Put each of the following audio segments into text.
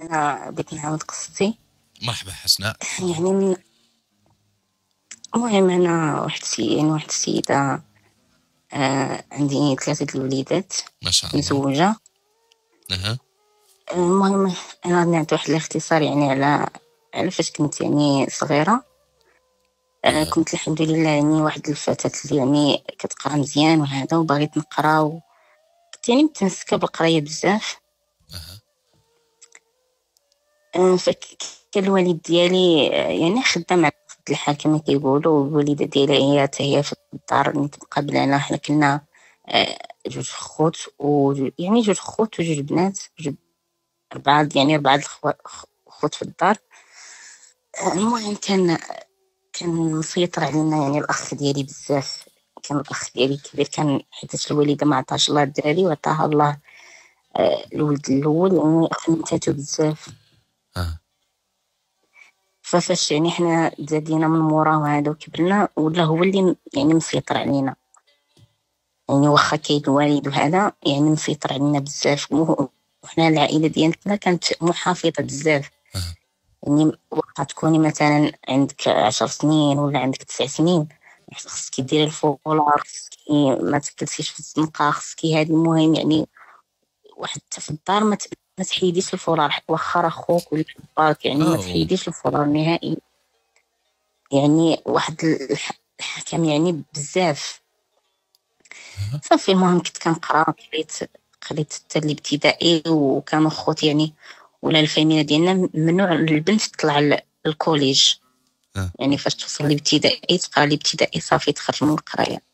أنا بغيت نعاود قصتي. مرحبا حسناء. يعني من المهم أنا واحد السيدة، عندي 3 الوليدات، ما شاء الله. مزوجة. أها. المهم أنا غادي نعطي واحد الاختصار يعني على فاش كنت يعني صغيرة. أها. كنت الحمد لله يعني واحد الفتاة اللي يعني كتقرا مزيان وهذا، وبغيت نقرا، وكنت يعني متمسكة بالقراية بزاف. أها. فكان الوالد ديالي يعني خدام على قد الحال كما كيقولوا، والوالده ديالي هي حتى هي في الدار مقابلانا. حنا كنا جوج خوت، ويعني جوج خوت وجوج بنات، أربعة، يعني 4 خوت في الدار. المهم كان مسيطر علينا يعني الأخ ديالي بزاف. كان الأخ ديالي الكبير، كان حيت الوالدة ما عطاش الله الدراري وعطاها الله الولد الأول، يعني خنتاتو بزاف. أها. ففاش يعني حنا تزادينا من موراه وهذا وكبرنا، ولا هو اللي يعني مسيطر علينا. يعني واخا كاين الوالد وهذا، يعني مسيطر علينا بزاف. وحنا العائله ديالنا كانت محافظه بزاف. أها. يعني واخا تكوني مثلا عندك 10 سنين ولا عندك 9 سنين، خصك ديري الفولار، خصك ما تكلسيش في الزنقه، خصك هذه المهم يعني. واحد حتى في الدار ما تحيديش الفولار، واخا راه خوك ولا باك، يعني ما أوه. تحيديش الفولار نهائي. يعني واحد الحكم يعني بزاف. أها. صافي المهم كنت كنقرا، قريت حتى الابتدائي، وكانوا خوتي يعني ولا الفاميله ديالنا ممنوع البنت تطلع للكوليج. أه. يعني فاش توصل الابتدائي تقرا الابتدائي صافي تخرج من القرايه.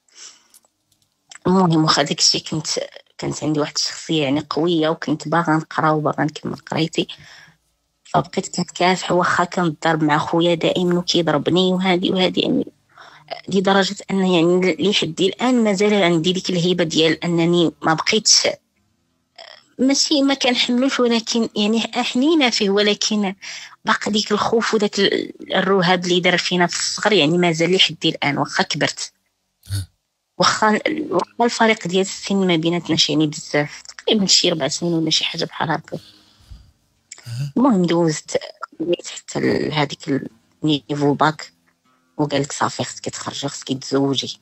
المهم واخا داكشي كانت عندي واحد الشخصيه يعني قويه، وكنت باغا نقرا وباغا نكمل قرايتي. فبقيت كنكافح، واخا كنضرب مع خويا دائما وكيضربني وهذه يعني، لدرجة أن يعني لحد الآن مازال عندي ديك الهيبة ديال أنني ما بقيتش، ماشي ما كنحملوش، ولكن يعني حنينة فيه، ولكن باقي ديك الخوف وداك الرهاب اللي دار فينا في الصغر، يعني مازال لحد الآن واخا كبرت. أه. واخا الفريق ديال السن ما بيناتناش يعني بزاف، تقريبا شي 4 سنين ولا شي حاجة بحال هكا. أه. المهم دوزت حتى هذيك النيفو باك، وقال لك صافي خصك تخرجي، خصك تزوجي.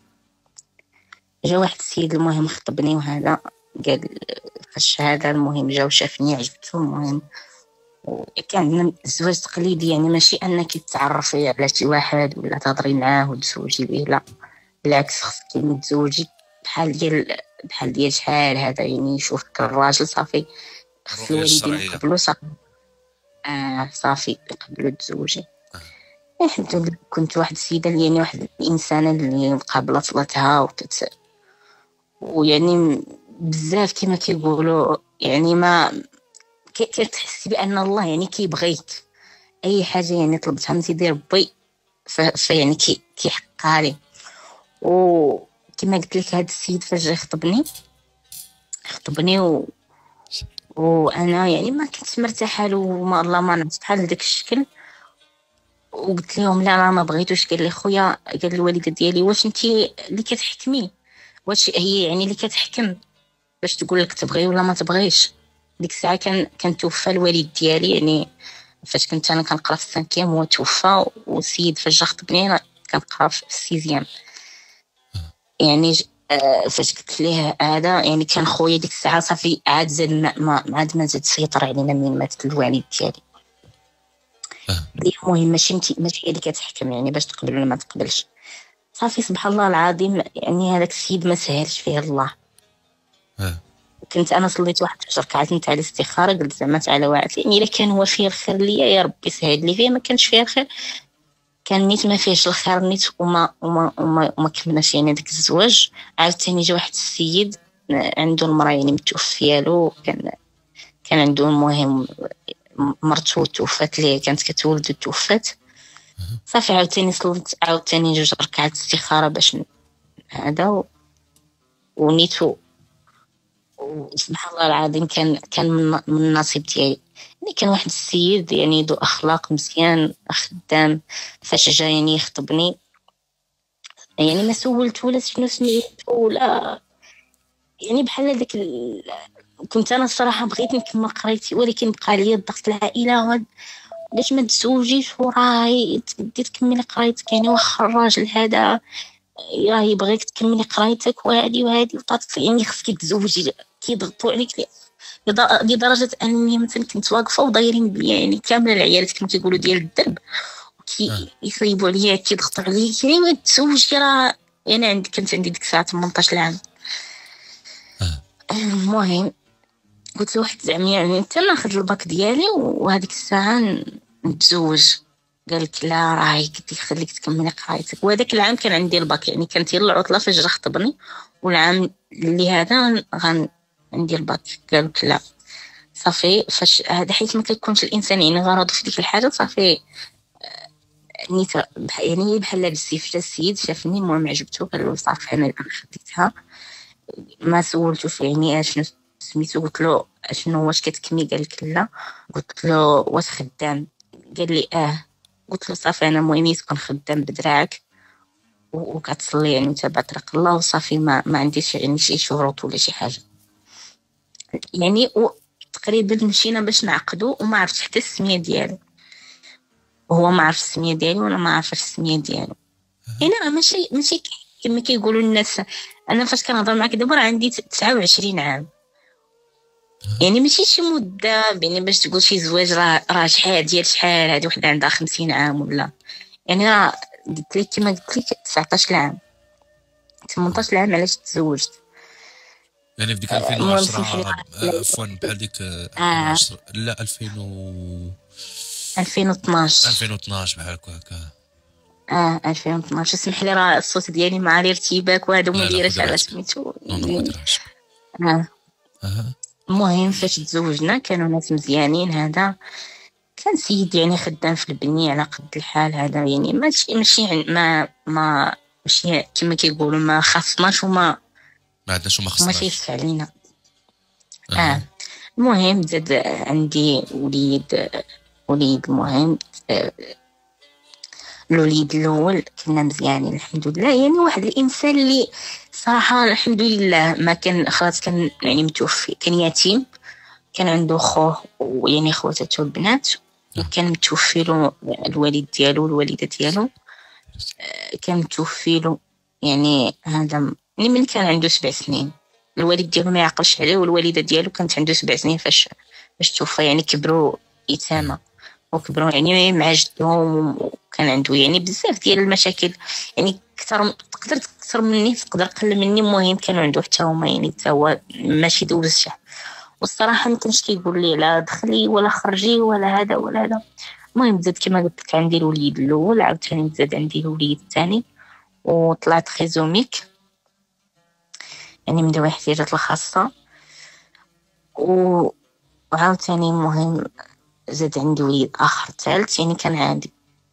جا واحد السيد المهم خطبني وهذا، قال الشهادة. المهم جا وشافني عجبته. المهم كان عندنا الزواج تقليدي، يعني ماشي انك تعرفي على شي واحد ولا تهضري معاه وتزوجي به، لا بالعكس، خصك تزوجي بحال ديال شحال هذا، يعني يشوفك الراجل صافي، خص الرؤية الوالدين الشرعية. يقبلوا صافي. صافي يقبلوا تزوجي. أه. الحمد لله كنت واحد السيدة يعني واحد الإنسانة اللي مقابلة طلتها ويعني بزاف كما كيقولوا، يعني ما كتحسي بان الله يعني كيبغيك. اي حاجه يعني طلبتها من سيدي ربي فيعني كيحققها لي. وكما قلت لك هذا السيد فاش جا خطبني وانا يعني ما كنت مرتاحه له، وما الله ما نعرف بحال داك الشكل. وقلت لهم لا انا ما بغيتوش. قال لي خويا، قال الوالده ديالي واش انت اللي كتحكمي؟ واش هي يعني اللي كتحكم باش تقول لك تبغي ولا ما تبغيش؟ ديك الساعه كان توفى الوالد ديالي، يعني فاش كنت انا كنقرا في السانكيام هو توفى. والسيد فاش جا خطبني انا كنقرا في السيزيام. يعني فاش قلت ليه هذا، يعني كان خويا ديك الساعه صافي عاد زاد ما زاد سيطر علينا من مات الوالد ديالي. أه. اللي المهم ماشي هي اللي كتحكم يعني باش تقبل ولا ما تقبلش. صافي سبحان الله العظيم، يعني هذاك السيد ما سهلش فيه الله. أه. كنت انا صليت واحد 10 ركعات نتاع الاستخاره، قلت زعما تعالى واعد، يعني الا كان هو فيه الخير ليا يا ربي سهل لي فيه، ما كانش فيه الخير كان نيت ما فيهش الخير نيت، وما كملناش يعني داك الزواج. عاوتاني جا واحد السيد عنده المراه يعني متوفيه له، كان عنده المهم مرته توفات ليه، كانت كتولد وتوفات. أه. صافي عاوتاني صليت عاوتاني 2 ركعات استخاره باش هذا ونيتو. وسبحان الله العظيم كان من النصيب ديالي. يعني كان واحد السيد يعني ذو اخلاق مزيان خدام. فاش جا يعني يخطبني، يعني ما سولت ولا شنو سميتو ولا، يعني بحال هذاك كنت انا الصراحه بغيت نكمل قرايتي، ولكن بقى لي الضغط العائله علاش ما تزوجيش وراهي تبدي تكملي قرايتك، يعني واخا الراجل هذا راه يبغيك تكملي قرايتك وهادي وهادي وطاطك، يعني خصك تزوجي، كيضغطوا عليك لدرجه انني مثلا كنت واقفه ودايرين بيا يعني كامل العيالات كما كيقولوا ديال الدرب، اه كيصيبوا عليا كيضغطوا عليا كي تزوجي راه. انا كنت عندي ديك الساعه 18 عام. اه المهم قلت لواحد زعما يعني انت ناخذ الباك ديالي وهذيك الساعه نتزوج. قال لك لا راه قلت خليك تكملي قرايتك. وهذاك العام كان عندي الباك، يعني كانت هي العطله فاش جا خطبني، والعام اللي هذا عندي الباك. قال لك لا صافي فاش هذا حيت ما كيكونش الانسان يعني غرض في ديك الحاجه صافي. نيت يعني بحال بالسيف جا السيد شافني، المهم عجبته قال له صافي انا الان خديتها. ما سولتوش يعني اشنو سميتو، قلت له اشنو واش كتكمي؟ قال لك لا. قلت له واش خدام؟ قال لي قلت له صافي انا المهم تكون خدام بدراعك وكتصلي يعني تبع طريق الله وصافي، ما عنديش يعني شي شروط ولا شي حاجه يعني. تقريبا مشينا باش نعقدو وما عرفتش حتى السميه ديالو، وهو ما عرف السميه ديالي وانا ما عارفه السميه ديالو. يعني راه ماشي كما كيقولوا الناس. انا فاش كنهضر معاك دابا راه عندي 29 عام، يعني ماشي شي مده يعني باش تقول شي زواج راه شحال ديال شحال. هذه وحده عندها 50 عام ولا يعني راه قلت لك كما قلت لك 19 عام 18 عام علاش تزوجت. يعني في ديك المهم 2010 سمح لي عفوا بحال ديك آه 2010 لا 2000 2012 2012 بحال هكا. 2012. اسمح لي راه الصوت ديالي مع الارتباك وهذا وما لا لا خذ دايرش على راحتك. سميتو نو نو خذ راحتك. آه. اها المهم فاش تزوجنا كانوا ناس مزيانين. هذا كان سيد يعني خدام في البنية على قد الحال. هذا يعني ماشي ما ماشي كما كيقولوا ما خاصناش ما عندناش وما وما خصناش. تيسع علينا. اها المهم زاد عندي وليد المهم الوليد الاول كنا مزيانين الحمد لله. يعني واحد الانسان اللي صراحه الحمد لله ما كان خلاص كان يعني متوفي، كان يتيم، كان عنده خوه ويعني خواتاتو البنات، وكان متوفي له الوالد ديالو والوالده ديالو. كان متوفي له يعني هذا يعني من كان عنده 7 سنين. الوالد ديالو ما يعقلش عليه، والوالده ديالو كانت عنده 7 سنين فاش توفى. يعني كبروا يتامى وكبروا يعني مع جدهم، وكان عنده يعني بزاف ديال المشاكل يعني تقدر اكثر مني تقدر قل مني. المهم كانوا عنده حتى هما يعني حتى هو ماشي دوز الشحال. والصراحه ما كانش كيقول لي لا دخلي ولا خرجي ولا هذا ولا هذا. المهم زاد كما قلت لك عندي الوليد الاول، عاوتاني زاد عندي الوليد الثاني، وطلعت خيزوميك يعني من ذوي الاحتياجات الخاصه. وعاوتاني المهم زاد عندي وليد اخر ثالث. يعني كان عندي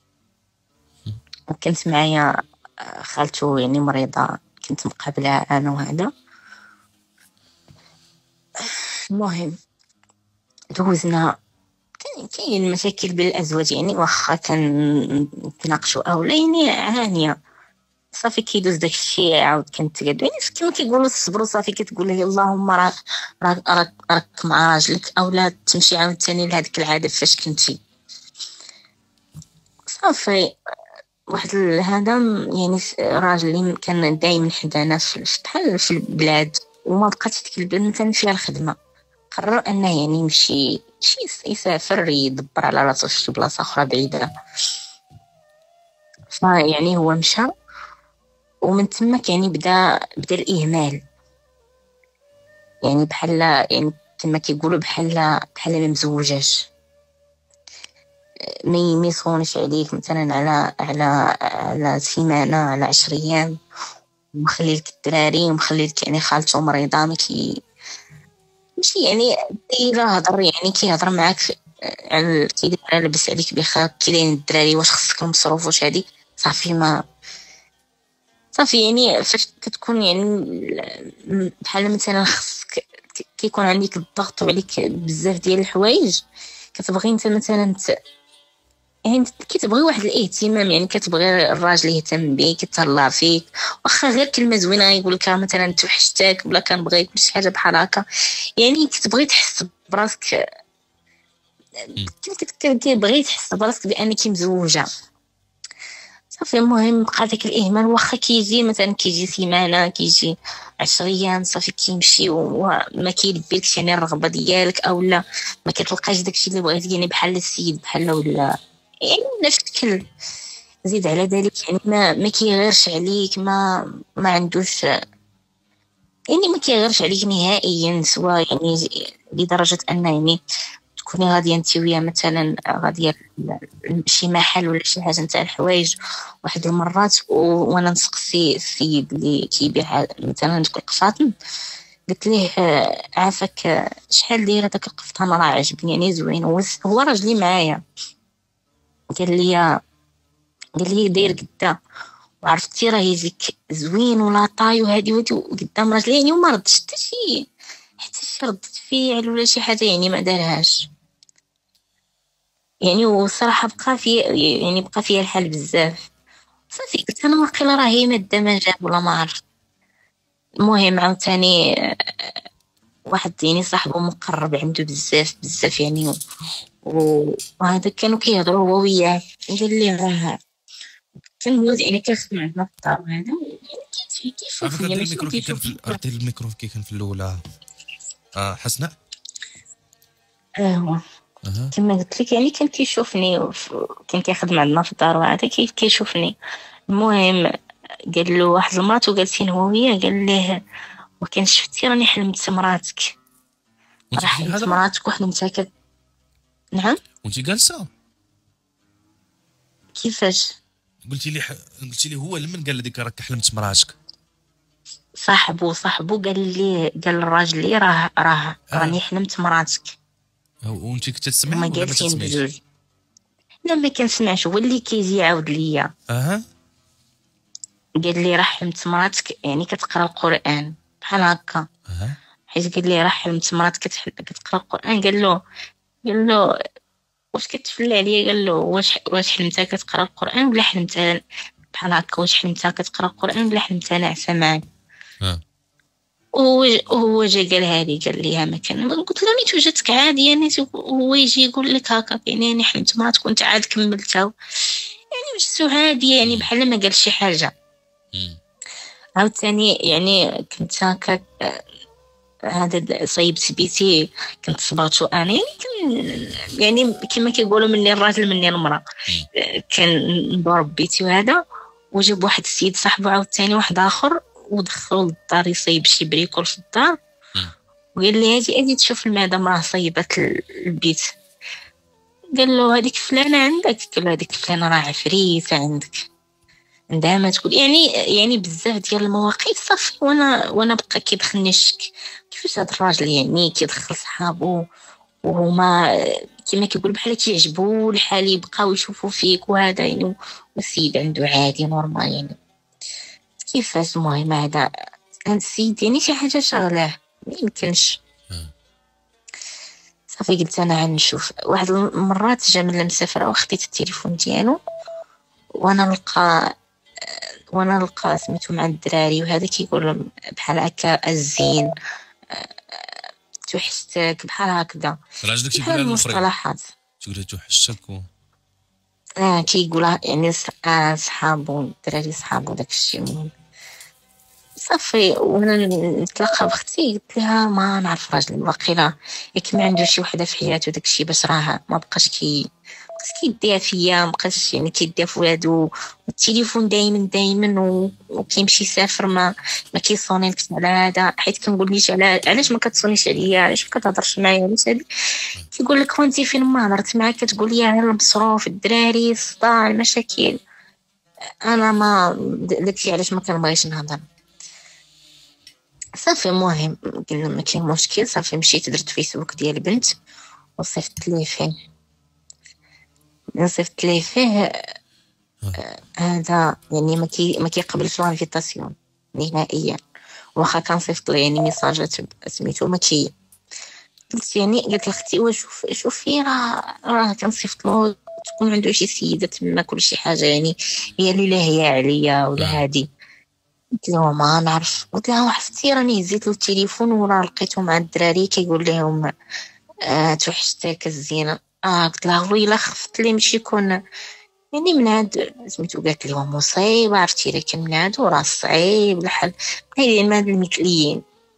كنت معايا خالته يعني مريضه، كنت مقابلها انا وهذا. المهم دوزنا. كاين مشاكل بين الازواج يعني واخا كنتناقشوا او لا يعني عانيه صافي كيدوز داكشي عاود كنتقادوا يعني كما كيقولوا الصبر صافي. كتقول له اللهم راك مع راجلك او لا تمشي عاوتاني لهذيك العاده فاش كنتي صافي. واحد هذا يعني راجل اللي كان دايما حدانا في بحال في البلاد، وما بقاتش ديك البلاد مثلا فيها الخدمه، قرر انه يعني يمشي يسافر يدبر على راسو في شي بلاصه اخرى بعيده. فيعني هو مشى، ومن تماك يعني بدا الاهمال. يعني بحال يعني كما كيقولوا بحال ما مزوجاش، ما يصونش عليك مثلا على سيمانه على 10 ايام، ومخلي لك الدراري ومخلي لك يعني خالته مريضه ماشي يعني الا هضر يعني كيهضر معاك على كيدير لاباس عليك بخير كي دايرين الدراري واش خصك المصروف واش هادي صافي. ما صافي يعني فاش كتكون يعني بحال مثلا خصك كيكون عندك الضغط وعليك بزاف ديال الحوايج، كتبغي انت مثلا يعني كتبغي واحد الاهتمام، يعني كتبغي الراجل يهتم بيك يتهلا فيك، واخا غير كلمه زوينه يقول لك مثلا توحشتك ولا كنبغيك ولا شي حاجه بحال هكا، يعني كتبغي تحس براسك، مم. كتبغي تحس براسك بانك مزوجه. صافي المهم بقى داك الاهمال، واخا كيجي مثلا كيجي سيمانه كيجي 10 ايام صافي كيمشي وما كيلبيلكش يعني الرغبه ديالك، او لا ما كتلقاش داكشي اللي بغيتي، يعني بحال السيد بحال ولا يعني نفس الشكل. زيد على ذلك يعني ما كيغيرش عليك، ما عندوش يعني ما كيغيرش عليك نهائيا، سواء يعني لدرجه ان يعني تكوني غاديه انت وياه مثلا غاديه لشي محل ولا شي حاجه نتاع الحوايج واحد المرات، وانا نسقسي السيد اللي كيبيع مثلا دوك القفاطن، قلت ليه عافاك شحال داير هذاك القفطان راه عجبني يعني زوين، هو راجلي معايا قال لي داير قدا، وعرفتي راه يجيك زوين ولا طاي وهادي ودي قدام راجلي يعني، وما ردش حتى شي ردة فعل ولا شي حاجه يعني ما دارهاش يعني. والصراحه بقى فيها الحال بزاف. صافي قلت انا واقيلا راه هي ماده ما جاب ولا ما عرفت. المهم عاوتاني واحد يعني صاحبه مقرب عنده بزاف بزاف يعني، وهذا كانوا كيهضروا هو وياه، قال لي راه كان هو يعني كيخدم عندنا في الدار، وهذا يعني عافاك كيشوفني ردي ماشي الميكرو كي كان كيشوفني. ردي الميكرو كي كان في الاولى. حسناء. هو اها. كما قلت لك يعني كان كيشوفني كان كيخدم عندنا في الدار، وهذا كيشوفني. المهم قال له واحد المرات وقالت لي هو وياه، قال ليه وكان شفتي راني حلمت مراتك، وانت راه قلتي حلمت الهضره؟ مراتك وحلمتها نعم. وانت جالسه كيفاش؟ قلتي لي هو لمن قال لك راك حلمت مراتك؟ صاحبه قال الراجل لي راه اه. راني حلمت مراتك. وانت كنت تسمعي هما ولا ما جالسين تسمعيش؟ بجوج. لا ما كنسمعش، هو اللي كيجي يعاود ليا. اها. قال لي راه حلمت مراتك يعني كتقرا القران بحال هكا، اها. حيت قال لي راه حلمت مراتك كتقرا القران. قال له واش كتفلى عليا؟ قال له واش حلمتها كتقرا القران ولا حلمتها بحال هكا، واش حلمتها كتقرا القران ولا حلمتها ناعسه معاك؟ اه. وهو جا قالها لي، قال لي ما كان، قلت له نيت وجدتك عادي يعني، هو يجي يقول لك هكا يعني انا حلمت ما كنت عاد كملتها يعني وجدتو عادي يعني مم. بحال ما قال شي حاجه. مم. عاوتاني يعني كنت هكا هذا صيبت بيتي، كنت صبغتو انا يعني يعني كما كيقولوا مني الراجل مني المراه، مم. كان نضرب بيتي وهذا، وجاب واحد السيد صاحبه عاوتاني واحد اخر ودخلوا للدار يصيب شي بريكول في الدار، مم. وقال لي اجي تشوف المدام راه صيبت البيت. قال له هذيك فلانه عندك؟ قال له هذيك فلانه راه عفريته عندك، عندها ما تقول يعني بزاف ديال المواقف. صافي وانا بقى كيدخلني الشك، كيفاش هذا الراجل يعني كيدخل صحابو وهما كما كيقول بحال كيعجبو الحال يبقاو يشوفوا فيك وهذا يعني، والسيد عنده عادي نورمال يعني كيفاش. المهم هذا السيد يعني شي حاجه شغلاه ما يمكنش. آه. صافي قلت انا غنشوف. واحد المرات جا من المسافره وخديت التليفون ديالو، وانا نلقى سميتو مع الدراري وهذا كيقول بحال هكا الزين توحشتك بحال هكذا، راجلك بحال تيقولها للاخرين، المصطلحات. تقول توحشتك كيقولها يعني صحابو الدراري صحابو داكشي. المهم صافي وانا نتلاقى بختي قلت لها ما نعرف راجلي واقيلا ياك ما عنده شي وحده في حياته داكشي، باش راه ما بقاش كيديها فيا، ما بقاش يعني كيديها في ولادو، والتليفون دايما وكيمشي يسافر ما كيصونيلكش على هذا، حيت كنقول ليش علاش ما كتصونيش عليا، علاش ما كتهضرش معايا، علاش هادي؟ كيقول لك وانت فين ما هضرت معاك كتقول لي غير المصروف الدراري الصداع المشاكل. انا ما داكشي علاش ما كنبغيش نهضر. صافي المهم قلنا ما كاين مشكل. صافي مشيت درت فيسبوك ديال البنت وصيفط ليه فيه هذا يعني ما كيقبلش لانفيتاسيون نهائيا، واخا كنصيفط له يعني ميساجات سميتو ما كي. قلت يعني قلت لاختي شوفي راه كنصيفط له تكون عنده شي سيده تما كل شي حاجه يعني هي اللي لاهيه عليا ولا هادي. قلت له ما نعرف، قلت لها عرفتي راني هزيت له التليفون وراه لقيته مع الدراري كيقول لهم توحشتك الزينه. قلت لها ويلا خفت لي ماشي يكون يعني من هاد سميتو. قالت لي مصيبه عرفتي لكن من هادو راه صعيب الحل هاي ما هاد المثليين.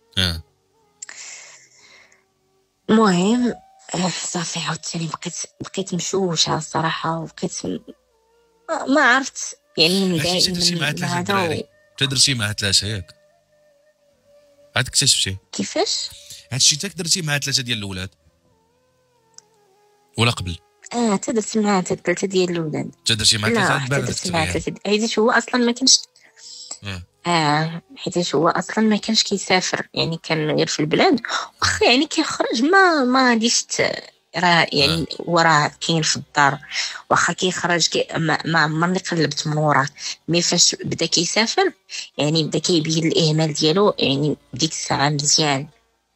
المهم صافي عاوتاني بقيت مشوشه الصراحه، وبقيت ما عرفت يعني دائما من هذا تدرسي مع ثلاثه ياك عاد اكتشفتي كيفاش هادشي تاك درتي مع ثلاثه ديال الاولاد ولا قبل؟ تدرس مع ثلاثه ديال الاولاد. تدرسي مع ثلاثه تدرس مع ثلاثه حيت هو اصلا ما كانش حيت هو اصلا ما كانش كيسافر يعني كان غير في البلاد واخا يعني كيخرج ما غاديش راه يعني وراه كاين في الدار واخا كيخرج ما عمرني قلبت من وراه. مي فاش بدا كيسافر يعني بدا كيبين الاهمال ديالو يعني ديك الساعه مزيان.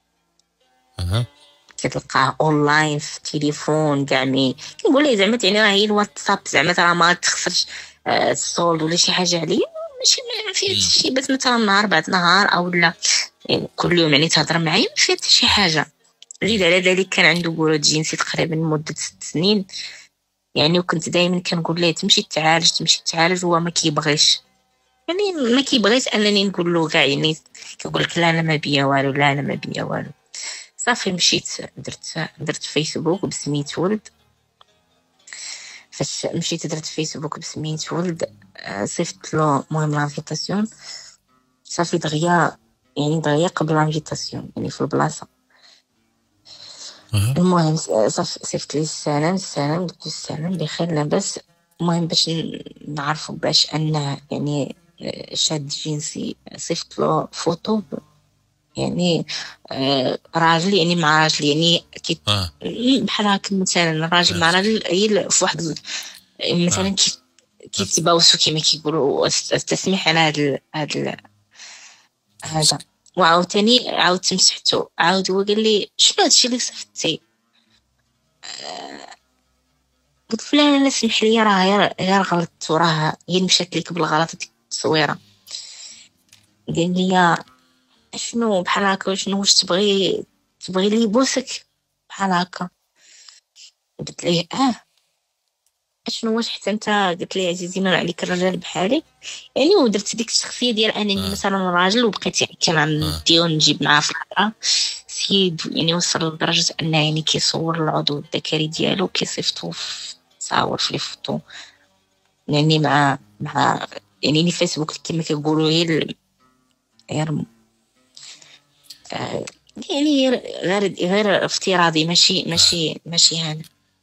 كتلقاه اونلاين في التليفون كاع مي كنقول ليه زعما يعني راه هي الواتساب زعما راه ما تخسرش الصول ولا شي حاجه عليا ماشي ما فيها شي بس مثلا نهار بعد نهار او لا يعني كل يوم يعني تهضر معايا ما فيها حتى شي حاجه. زيد على ذلك كان عنده برود جنسي تقريبا مده 6 سنين يعني، وكنت دائما كنقول ليه تمشي تعالج هو ما كيبغيش يعني ما كيبغيش انني نقول له كاع يعني كيقول لك لا انا ما بيا والو لا انا ما بيا والو. صافي مشيت درت فيسبوك بسميت ولد. فاش مشيت درت فيسبوك بسميت ولد صيفط له المهم لانفيتاسيون صافي دغيا قبل لانفيتاسيون يعني في البلاصه. المهم صافي صيفط لي السلام قلت السلام بخير لاباس. المهم باش نعرفوا باش ان يعني شاد جنسي صيفط له فوتو يعني راجل يعني مع راجل يعني بحال هكا مثلا راجل مع راجل هي في واحد مثلا كيتباوسوا كما كيقولوا التسميح على هذا. وعاوتاني عاود مسحتو عاود هو قال لي شنو هادشي اللي صفتي. قلت فلان انا سمح لي راه غير غلطت وراه هي مشات لك بالغلط ديك التصويره. قال لي شنو بحال هكا شنو واش تبغي لي بوسك بحال هكا. قلت ليه شنو واش حتى انت قلت لي عزيزي ما عليك الرجال بحالي يعني. ودرت ديك الشخصيه ديال انني مثلا راجل وبقيت يعني كنعندي ونجيب معاه في الحلقه سيد يعني وصل لدرجه انه يعني كيصور العضو الذكري ديالو كيصيفطو في تصاور في لي فوتو يعني مع يعني فيسبوك كما كيقولوا غير يعني غير افتراضي ماشي هذا.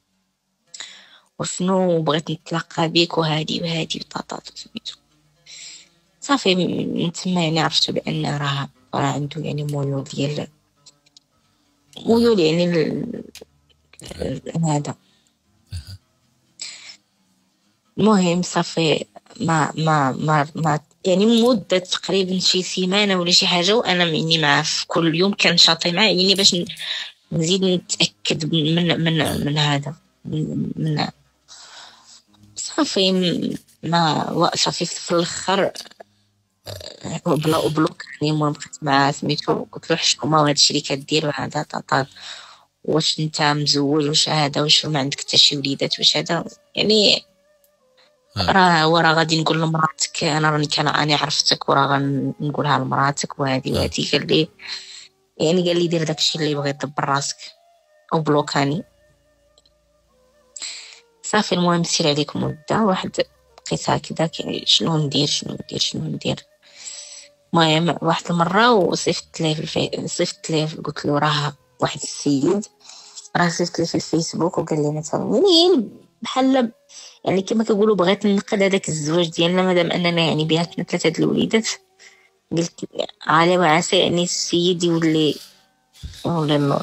وشنو بغيت نتلاقى بك وهادي وطاطات وسميتو. صافي من تما يعني عرفتو بان راه عنده يعني ميول يعني هذا. المهم صافي ما يعني مدة تقريبا شي سيمانة ولا شي حاجة وانا مني معاه في كل يوم كنشاطي معاه يعني باش نزيد نتأكد من هذا من صافي ما صافي في الاخر بلوك يعني. المهم بقيت معاه سميتو قلت له حشومه وهذا الشيء اللي كدير وهذا طاطا واش انت مزوج واش هذا واش ما عندك حتى شي وليدات واش هذا يعني راه غادي نقول لمراتك انا راني عرفتك وراه غنقولها لمراتك وهذه قال لي يعني قال لي دير داكشي اللي بغيت دبر راسك او بلوكاني. صافي المهم سير عليكم مده واحد بقيت هكذا شنو ندير. المهم واحد المره وصيفط ليه قلت له راه واحد السيد راه صيفط لي في الفيسبوك وقال لي مثلا يعني بحال يعني كما كيقولوا بغيت ننقذ هذاك الزواج ديالنا مادام اننا يعني بيناتنا 3 د الوليدات. قلت على وعسى يعني السيد يولي الله.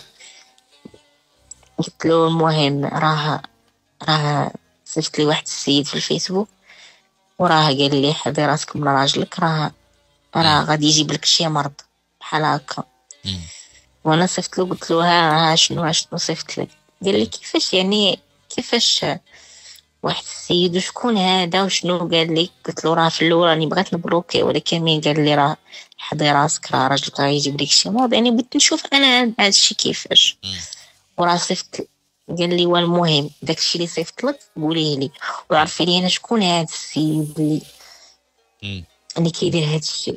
قلت له المهم راه صيفط لي واحد السيد في الفيسبوك وراه قال لي حضي راسك من راجلك راه غادي يجيب لك شي مرض بحال هكا. وانا صيفط له قلت له ها شنو صيفط لك. قال لي كيفاش يعني واحد السيد وشكون هذا وشنو قال لك؟ قلت له راه في الاول راني بغيت نبلوكي ولكن مين قال لي راه حضي راسك راه راجلك غيجيب لك شي موضوع، يعني بغيت نشوف انا هذا الشيء كيفاش. وراه صيفط قال لي والمهم داكشي اللي صيفط لك قوليه لي وعرفي لي انا شكون هذا السيد اللي كيدير هذا الشيء.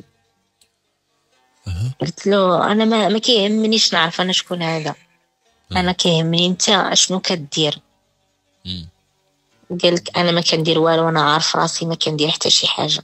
قلت له انا ما كيهمنيش نعرف انا شكون هذا، انا كيهمني انت اشنو كدير. قالك انا ما كندير والو، انا عارف راسي ما كندير حتى شي حاجه.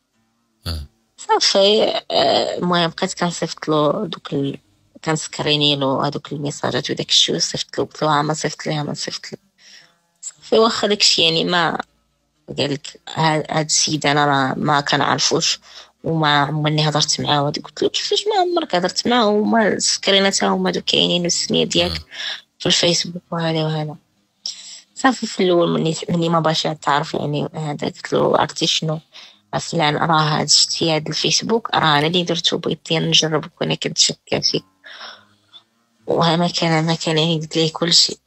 صافي المهم بقيت كنصيفط له دوك كنسكريني له هذوك الميساجات وداك الشيء وصيفط له. قلت له ما صيفط ليها ما صيفط لي. صافي واخا داكشي يعني ما قالك هاد السيد انا راه ما كنعرفوش وما عمرني هضرت معاه. قلت له كيفاش ما عمرك هضرت معاه وما السكرينات هما دوك كاينين والسميه ديالك في الفيسبوك وهذا وهذا. صافي في الاول مني ما باش تعرف يعني هذا. قلت له عرفتي شنو فلان راه هاد شتي هاد الفيسبوك راه انا اللي درتو بغيت نجربك وانا كنت شاكه فيك وها ما كان يعني قلت ليه كل شيء.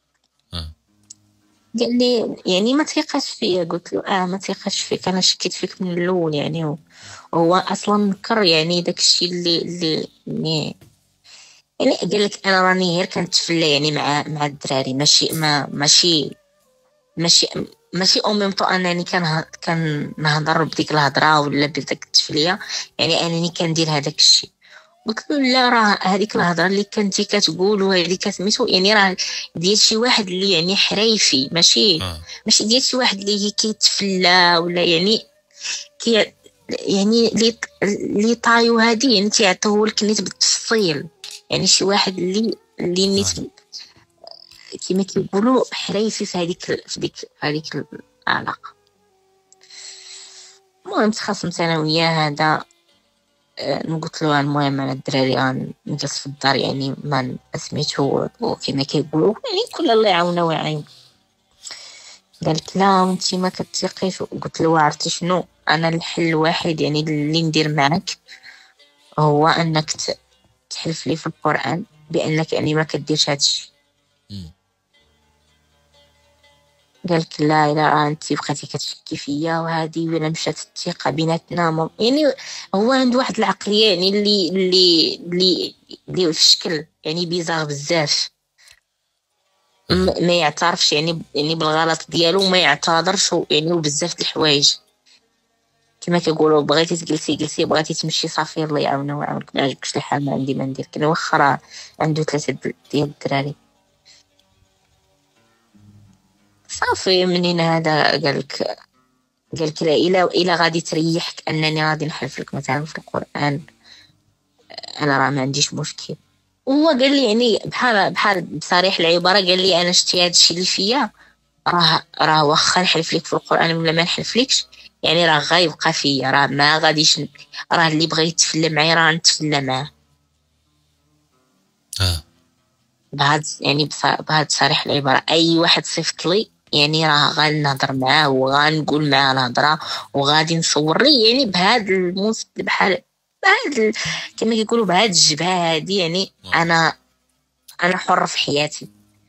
قال لي يعني ما تيقاش فيا؟ قلت له ما تيقاش فيك، انا شكيت فيك من الاول يعني. هو اصلا نكر يعني داك الشيء اللي يعني قال لك انا راني غير كنتفلى يعني مع الدراري، ماشي امي مطو انني كان نهضر بديك الهضره ولا بديك التفليه يعني انني كندير هذاك الشيء. قلت له لا، راه هذيك الهضره اللي كنتي كتقول وهذه كسميتو يعني راه ديال شي واحد اللي يعني حريفي، ماشي ديال شي واحد اللي كيتفلى ولا يعني يعني اللي طايو هذه يعني تيعطيوه لك نيت بالتفصيل، يعني شي واحد اللي نيت كما كيقولوا حريفي في هذيك العلاقه. المهم تخاصمت انا وياه هذا. قلت له المهم انا الدراري نجلس في الدار يعني ما سميتو وكما كيقولوا يعني كل الله يعاوننا ويعاون. قالت لا وانتي ما كتثقيش. قلت له عرفتي شنو، انا الحل الوحيد يعني اللي ندير معك هو انك تحلف لي في القرآن بانك يعني ما كديرش هذا الشيء. قالك لا الا انت بقيتي كتشكي فيا وهذه ولا مشات الثقه بيناتنا يعني هو عنده واحد العقليه يعني اللي في الشكل يعني بيزاغ بزاف، ما يعترفش يعني بالغلط ديالو وما يعتذرش يعني وبزاف د الحوايج كما كيقولوا بغيتي تجلسي بغيتي تمشي صافي الله يعاوننا ويعاونك، ما عجبكش الحال ما عندي ما ندير. كان واخا راه عنده 3 ديال الدراري. صافي منين هذا قالك لا الا غادي تريحك انني غادي نحلف لك مثلا في القرآن انا راه ما عنديش مشكل. وهو قال لي يعني بحال بصريح العباره قال لي انا شتي هذا الشيء اللي فيا راه واخا نحلف لك في القرآن ولا ما نحلفلكش يعني راه غيبقى فيا، راه ما غاديش راه اللي بغى يتفلى معايا راه نتفلى معاه. بهذا صريح العباره اي واحد صيفط لي يعني راه غادي نهضر معاه وغنقول معاه الهضره وغادي نصور لي يعني بهذا بحال بهذا كما كيقولوا بهذا الجبهه هذه يعني انا حر في حياتي.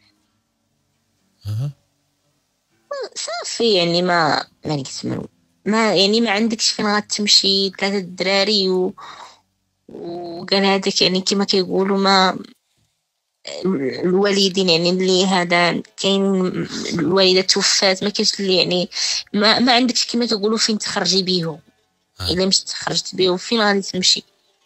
صافي يعني ما لقيت ما يعني ما عندكش فين غتمشي 3 الدراري وقال هذاك يعني كما كيقولوا ما الوالدين يعني اللي هذا كاين الوالده توفات ما كاينش اللي يعني ما عندكش كما كيقولوا فين تخرجي بيهم. الا مشيت خرجت بيهم فين غادي تمشي؟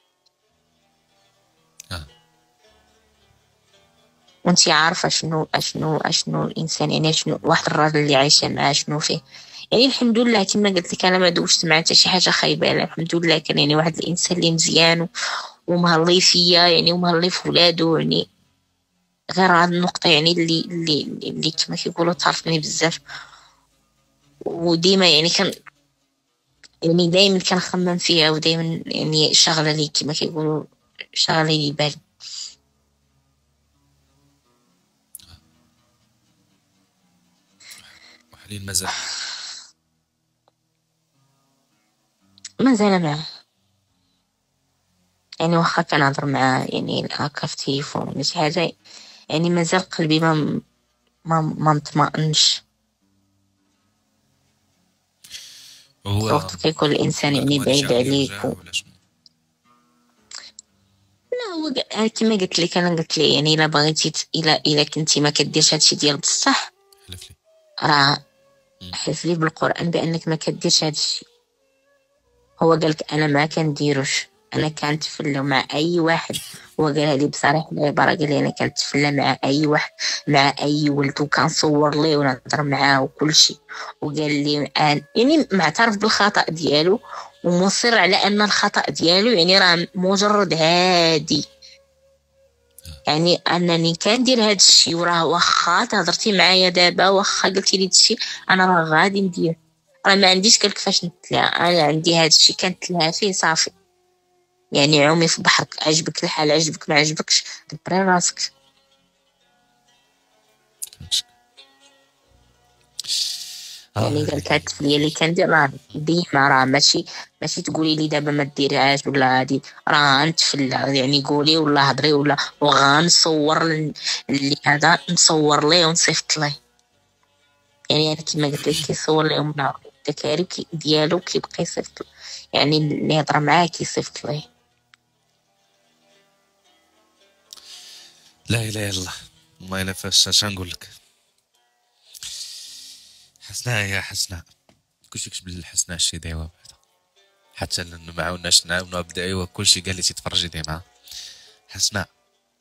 وانتي عارفه شنو الانسان يعني شنو واحد الراجل اللي عايشه معاه شنو فيه يعني. الحمد لله كما قلت لك انا ما دوشت مع حتى شي حاجه خايبه، الحمد لله كان يعني واحد الانسان اللي مزيان ومهلي فيا يعني ومهلي في ولادو يعني. غير هاد النقطه يعني اللي كما كيقولوا طارتني بزاف وديما يعني كان يعني دائما كنخمم فيها ودائما يعني شغله لي كما كيقولوا شغله لي بالي. وحاليا مازال معاه يعني واخا كنهضر معاه يعني هكا في التليفون ولا شي حاجه يعني مازال قلبي ما مطمئنش. هو وقت كيكون الانسان يعني ما بعيد شاء عليك يرجع ولا شنو؟ لا هو كما قلت لك، انا قلت لي يعني الا بغيتي الا كنتي ما كديرش هادشي ديال بصح، حلف لي. راه حلف لي بالقران بانك ما كديرش هادشي. هو قالك انا ما كنديروش، انا كنتفلى مع اي واحد. هو قالها لي بصراحه العباره، قال لي انا كنتفلى مع اي واحد، مع اي ولد، وكنصور ليه ونهضر معاه وكل شيء. وقال لي يعني معترف بالخطا ديالو ومصر على ان الخطا ديالو يعني راه مجرد عادي، يعني انني كندير هذا الشيء. وراه واخا تهضرتي معايا دابا، واخا قلتي لي هادشي، انا راه غادي ندير. راه ما عنديش كيفاش نتلا، انا عندي هذا الشيء كنتلا فيه صافي. يعني عومي في بحرك، عجبك الحال عجبك ما عجبكش دبري راسك. يعني قالت هاد التفليه اللي كندير راه ديما، راه ماشي تقولي لي دابا ما ديريهاش ولا هادي، راه نتفلى. يعني قولي ولا هضري ولا، وغنصور اللي هذا نصور ليه ونصيفط ليه. يعني انا كيما قلت لك كيصور لهم التكاري ديالو كيبقى يصيفط، يعني اللي يهضر معاه كيصيفط ليه. لا اله الا الله. ما الا فاش اش نقول لك حسناء يا حسناء، كلشي كتب الحسناء الشي دايوا بعدا، حتى لانه ما عاوناش نعاونوا بدا ايوا كلشي قال لي تتفرجي ديما. حسناء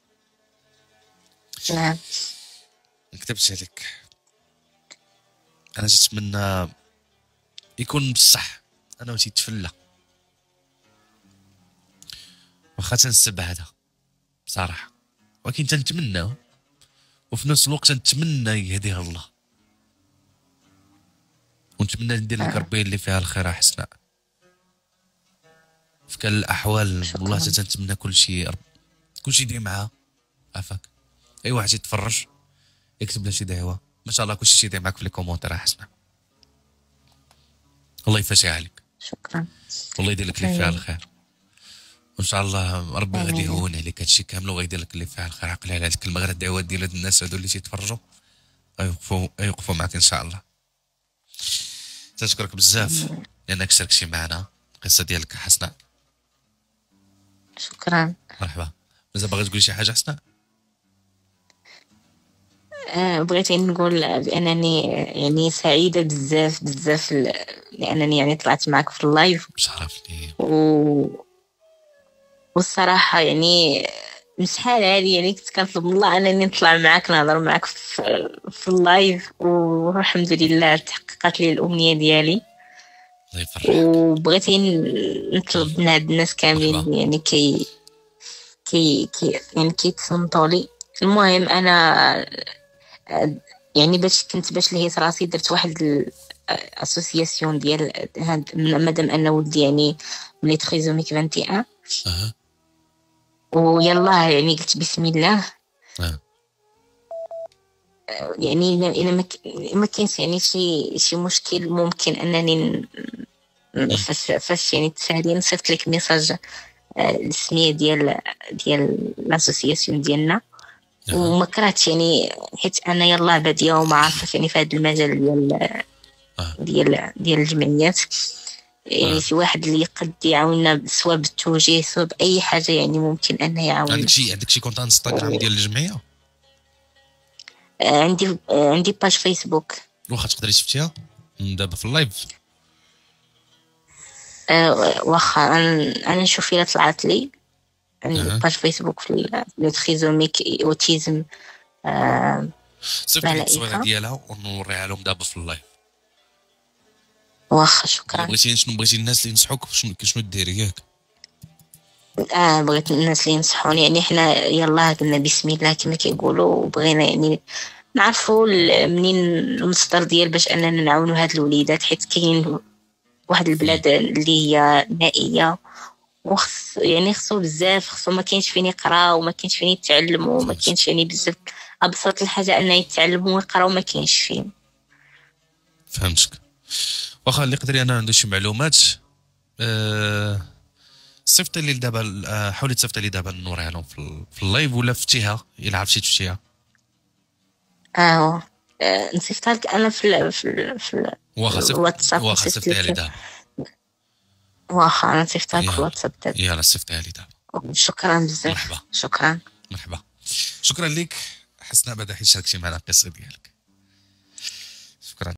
نعم. ما كتبتش عليك، انا نتمنى يكون بصح انا وتيتفلى، واخا تنسب هذا بصراحه، ولكن تنتمنى وفي نفس الوقت نتمنى يهديها الله، ونتمنى ندير لك ربي اللي فيها الخير. حسناء في كل الاحوال والله تنتمنى كل شيء يدير معها عافاك. اي واحد يتفرج يكتب لها شي دعوه، ما شاء الله كل شيء يدير معك في الكومونتير. حسناء الله يفاشيها عليك، شكرا. والله يدير لك اللي فيها الخير، وان شاء الله ربي غادي يهون عليك هادشي كامل وغيدير لك اللي فيها الخير. عقلي على هاد الكلمه، غير الدعوات ديال هاد الناس هادو اللي تيتفرجوا يوقفوا معك ان شاء الله. تشكرك بزاف لانك شاركتي معنا القصه ديالك حسناء. شكرا. مرحبا. مازال باغي تقولي شي حاجه حسناء؟ بغيت نقول بانني يعني سعيده بزاف بزاف لانني يعني طلعت معك في اللايف، بشرف لي. والصراحه يعني من شحال هادي يعني كنت كنطلب من الله انني نطلع معك نهضر معك في اللايف، والحمد لله تحققت لي الامنيه ديالي. الله يفرحك. وبغيت نطلب من هاد الناس كاملين يعني كي يعني كيتصنتوا لي. المهم انا يعني باش لهيت راسي درت واحد الاسوسياسيون ديال هاد، مادام ان ولدي يعني ملي تريزوميك 21 ويلا يعني قلت بسم الله. يعني الا ما كاينش يعني شي مشكل، ممكن انني فاش يعني تسالي نصيفط لك ميساج السميه ديال لاسوسياسيون ديالنا. وما كرهتش يعني حيت انا يلا باديه وما عارفه يعني في هذا المجال ديال الجمعيات. يعني شي واحد اللي يقد يعاوننا سواء بالتوجيه سواء باي حاجه يعني ممكن انه يعاوننا. عندك شي كونت انستغرام ديال الجمعيه؟ عندي باج فيسبوك. واخا تقدري تفتيها دابا في اللايف؟ واخا انا نشوف الا طلعت لي. عندي باج فيسبوك في التريزوميك اوتيزم صيفط لي التصويره ديالها ونوريها لهم دابا في اللايف. واخا شكرا. بغيتي الناس اللي ينصحوك شنو ديري ياك؟ بغيت الناس اللي ينصحوني، يعني حنا يلا قلنا بسم الله كما كيقولوا، وبغينا يعني نعرفوا منين المصدر ديال باش اننا نعاونوا هاد الوليدات، حيت كاين واحد البلاد اللي هي نائيه يعني خصو بزاف، خصو ما كاينش فين يقراو وما كاينش فين يتعلموا وما كاينش يعني بزاف ابسط الحاجه انه يتعلموا ويقراو ما كاينش فين. فهمتك. واخا اللي قدري انا عنده شي معلومات صيفط لي دابا، حاولي تصيفط لي دابا نوريها لهم في اللايف، ولا فتيها الا عرفتي تفتيها. نصيفطها لك انا في واخا الواتساب. واخا صيفطيها لي دابا. واخا انا صيفطها لك في يلا الواتساب دابا. يلا صيفطيها لي دابا. شكرا بزاف. مرحبا. شكرا. مرحبا. شكرا لك حسناء بدحي شاركتي معنا القصه ديالك.